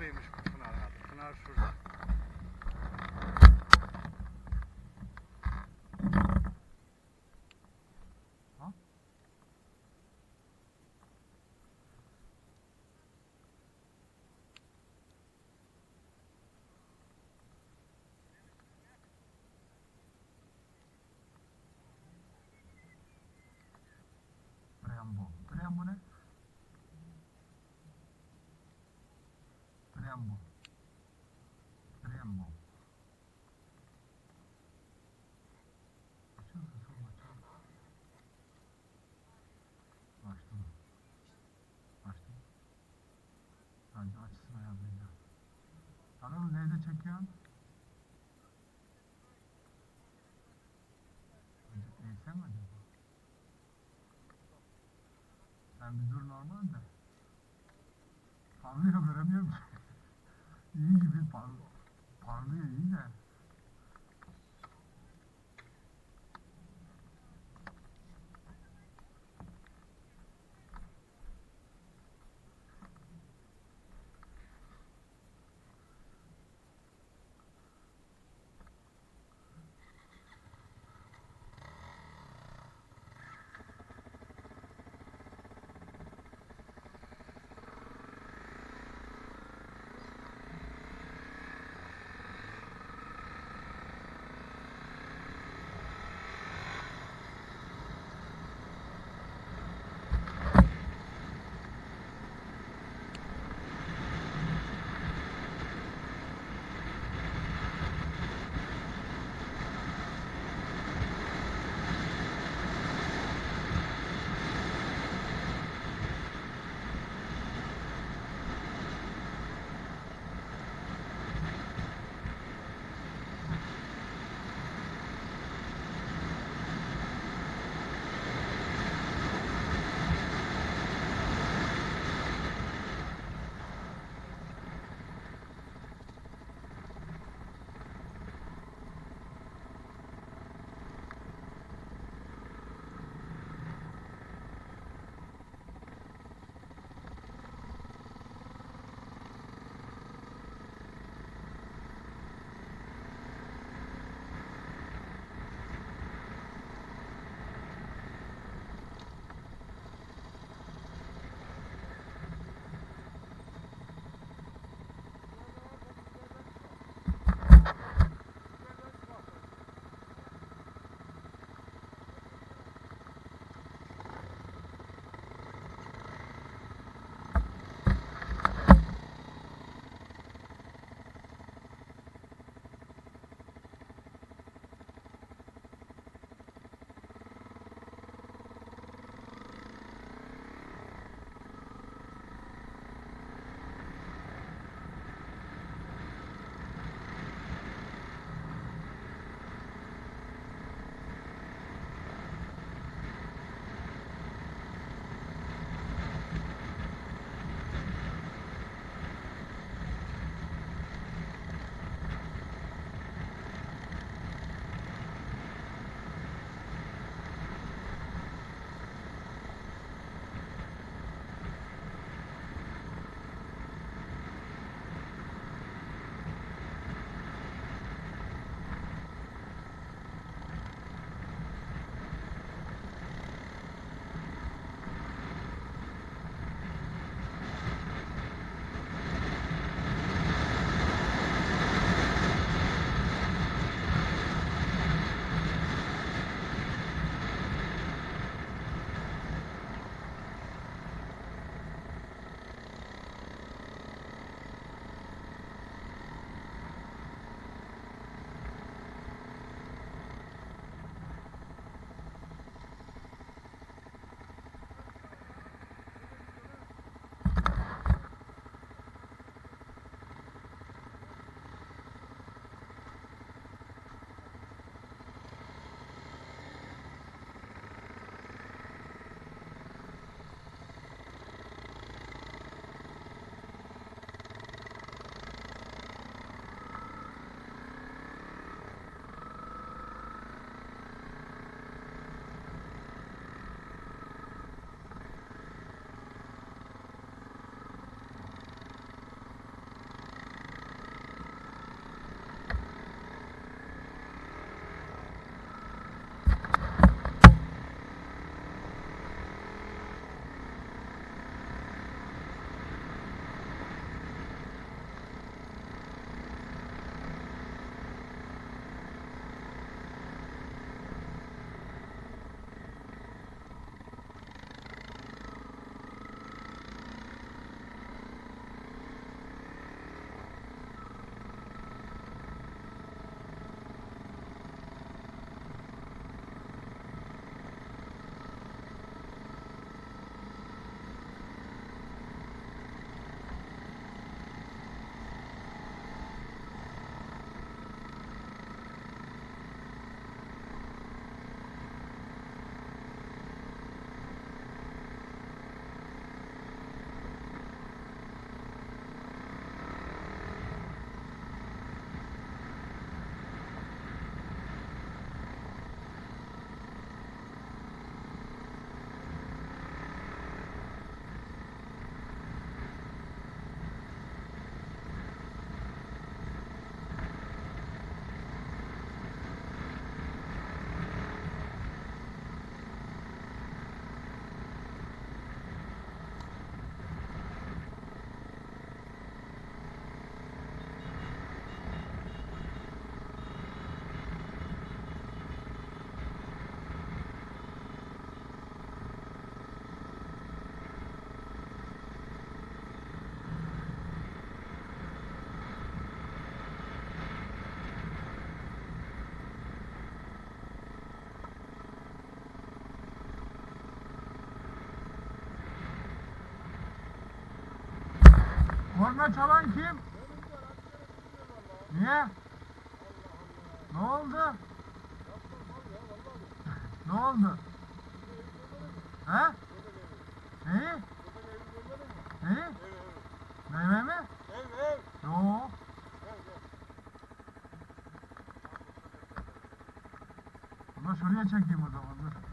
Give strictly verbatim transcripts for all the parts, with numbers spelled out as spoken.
mıymış bu Pınar abi? Pınar şurada. Ha? Brembo. Brembo ne? Brembo. Brembo. Açıyor musun? Sorma açıyor. Açtım. Açtım. Bence açsın ayarlayınca. Adamı neyde çekiyorsun? Eğsen mi acaba? Sen bir dur normal de. Parlıyor göremiyorum ki. İyi gibi par parlıyor iyi de. Korna çalan kim? Niye? Ne oldu? Ne oldu? He? Neyi? Neyi? Meyve mi? Yo. Ulan şuraya çekeyim o zaman dur.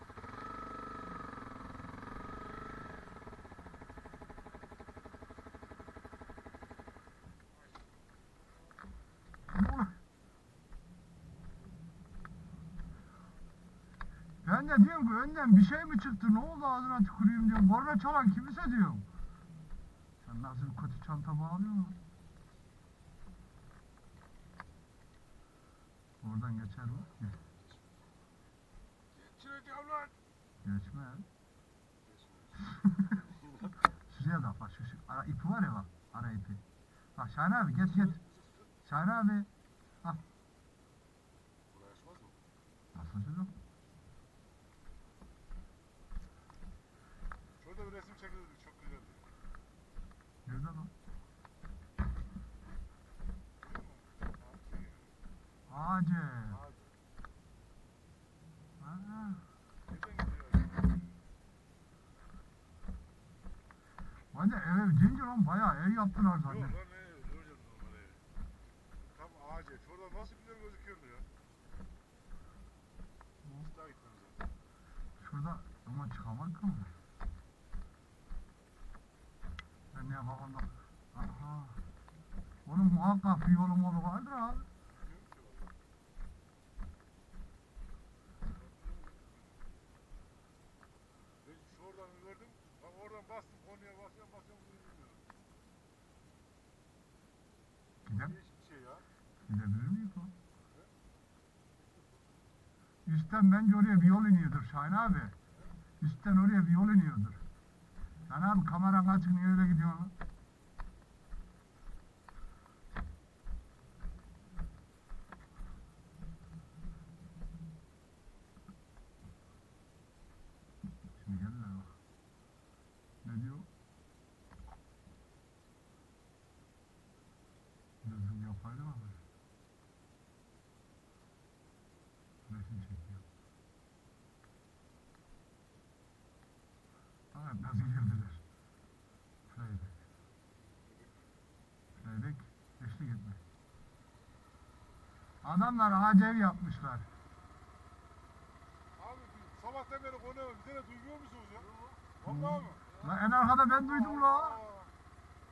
Ben de diyorum ki önden bir şey mi çıktı, ne oldu ağzına tüküreyim diyorum. Korna çalan kimse diyorum. Sen nasıl bir kötü çanta bağlıyorsun? Oradan geçer mi? Geç. Geçireceğim lan. Geçme. Şuraya da bak şu, şu ara ipi var ya bak. Ara ipi. Bak Şahin abi geç geç. Şahin abi. Al. Uğraşmaz mı? Nasıl çocuk? Şurada bir resim çekilirdik, çok güzeldi. Nerede lan? Ağacı. Ağacı. Ha. Nereden gidiyor? Bence ev deyince lan bayağı ev yaptılar Yok zaten. lan ne? Göreceğim normal evi. Tam ağacı. Şurada nasıl güzel gözüküyordu ya. Hiç daha gitmemiz lazım. Şurada ama çıkamak mı? Ben ne yapalım da? Aha. Onun muhakkak bir yolu molu vardır abi. Bilmiyorum ki valla. Ben şuradan gördüm. Bak oradan bastım. Konuya basıyorum basıyorum. Bunu bilmiyorum. Gidem, Değişik bir şey ya. gidebilir miyiz o? Üstten bence oraya bir yol iniyordur Şahin abi. Üstten oraya bir yol iniyordur. Lan abi kameran açık niye öyle gidiyorsun lan? Şimdi geldiler bak. Ne diyor? Düzgün yapaydı mı? Resim çekiyor. Evet nasıl girdiler? Playback. Playback eşlik etmek. Adamlar ağaç ev yapmışlar. Abi sabahtan beri konuya bir tane duymuyor musunuz ya? Vallahi mı? Lan en arkada ben duydum la. Allah.